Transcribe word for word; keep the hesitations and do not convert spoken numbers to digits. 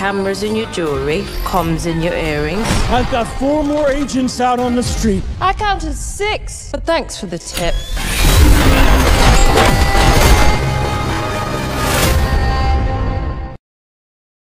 Cameras in your jewelry, comms in your earrings. I've got four more agents out on the street. I counted six, but thanks for the tip.